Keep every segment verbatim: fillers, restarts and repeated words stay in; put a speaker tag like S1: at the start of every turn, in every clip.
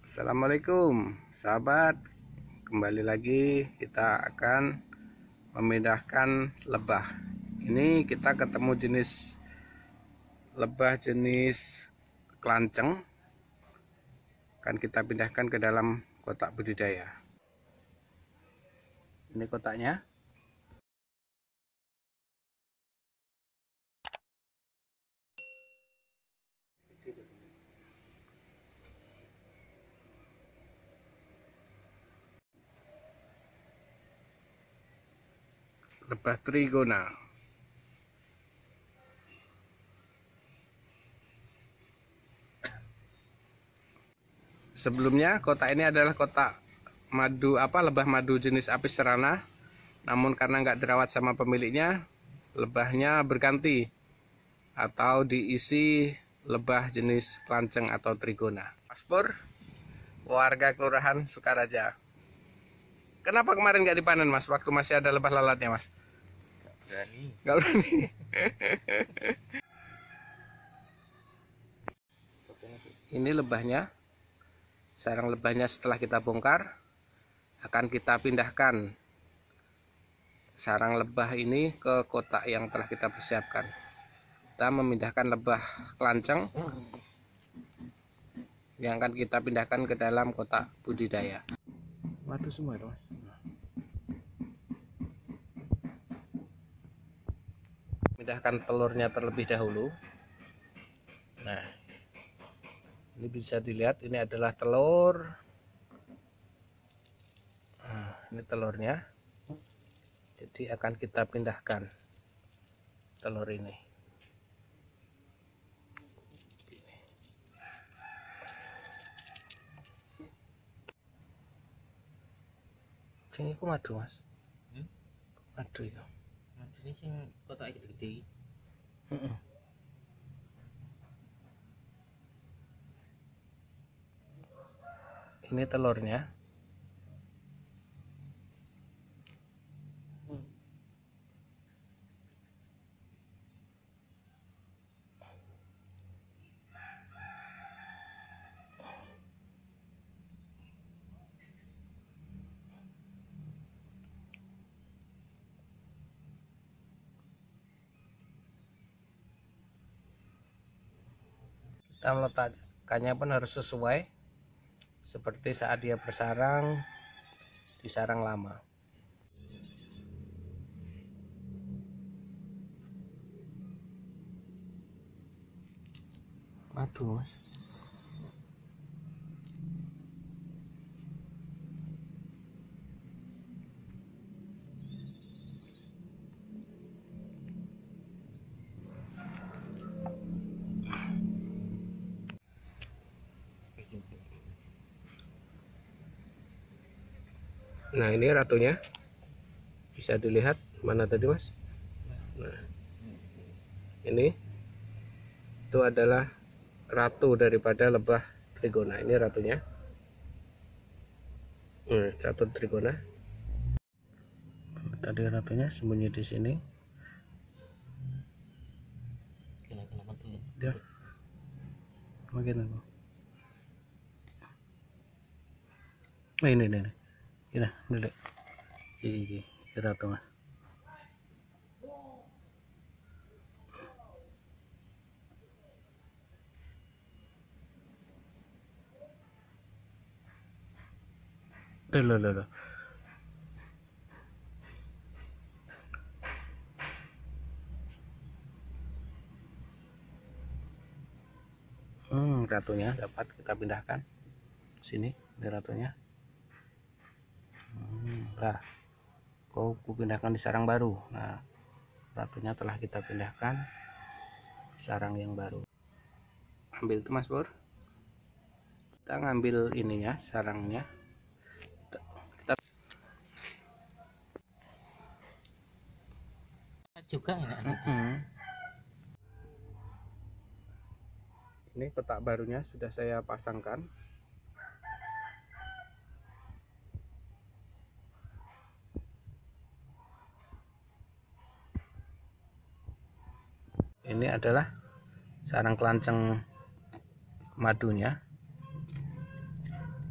S1: Assalamualaikum sahabat, kembali lagi kita akan memindahkan lebah. Ini kita ketemu jenis lebah jenis kelanceng, akan kita pindahkan ke dalam kotak budidaya. Ini kotaknya. Lebah trigona. Sebelumnya kotak ini adalah kotak madu apa lebah madu jenis apis cerana, namun karena nggak dirawat sama pemiliknya, lebahnya berganti atau diisi lebah jenis kelanceng atau trigona. Mas Pur, warga Kelurahan Sukaraja. Kenapa kemarin nggak dipanen Mas, waktu masih ada lebah lalatnya Mas?
S2: Berani.
S1: Nggak berani. Ini lebahnya, sarang lebahnya setelah kita bongkar, akan kita pindahkan sarang lebah ini ke kotak yang telah kita persiapkan. Kita memindahkan lebah kelanceng yang akan kita pindahkan ke dalam kotak budidaya. Madu semua itu Mas. Pindahkan telurnya terlebih dahulu. Nah, ini bisa dilihat, ini adalah telur. Nah, ini telurnya. Jadi akan kita pindahkan telur ini. Ini aku madu Mas.
S2: Hmm?
S1: Madu itu.
S2: Ini sing kotak gede-gede.
S1: Mm-mm. Ini telurnya. Kita meletakkannya pun harus sesuai seperti saat dia bersarang di sarang lama. Madu Mas. Nah, ini ratunya. Bisa dilihat mana tadi Mas? Nah, ini itu adalah ratu daripada lebah trigona. Ini ratunya. Hmm, ratu trigona. Tadi ratunya sembunyi di sini.
S2: Kenapa tuh?
S1: Dia. Makin apa? Nah, ini ini. ini. Ini, ini, ini, ini ratu Mas. Tuh, loh, loh, loh. Hmm, ratunya dapat kita pindahkan sini. Ini ratunya. Hmm, lah, kau pindahkan di sarang baru. Nah, ratunya telah kita pindahkan di sarang yang baru. Ambil itu Mas Pur. Kita ngambil ininya, sarangnya. Kita
S2: Juga ya.
S1: mm-hmm. Ini kotak barunya sudah saya pasangkan. Ini adalah sarang kelanceng madunya.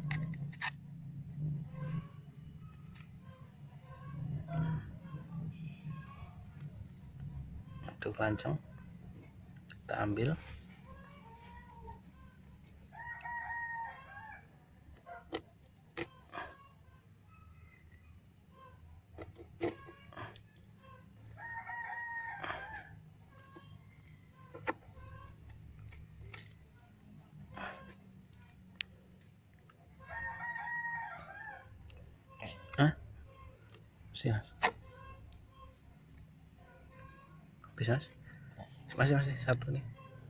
S1: madu keranjang kita ambil. Hah? Masih mas? Bisa mas? Masih masih satu nih.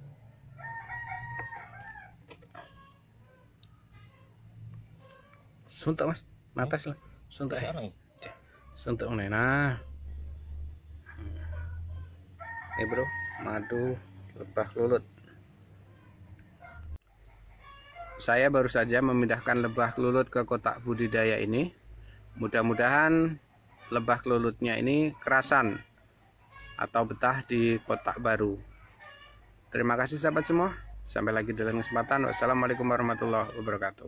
S1: Suntuk mas, matas lah. Suntuk ya. Suntuk nih. Nah, ini bro, madu lebah lulut. Saya baru saja memindahkan lebah lulut ke kotak budidaya ini. Mudah-mudahan lebah lulutnya ini kerasan atau betah di kotak baru. Terima kasih sahabat semua. Sampai lagi dalam kesempatan. Wassalamualaikum warahmatullahi wabarakatuh.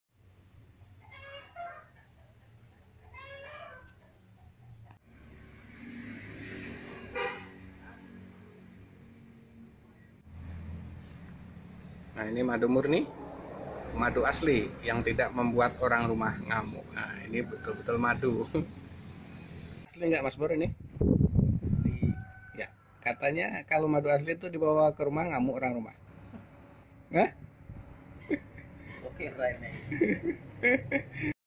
S1: Nah, ini madu murni, madu asli yang tidak membuat orang rumah ngamuk. Nah, ini betul-betul madu. Asli nggak Mas Bor ini? Asli. Ya, katanya kalau madu asli itu dibawa ke rumah ngamuk orang rumah. Hah?
S2: Oke, Rai.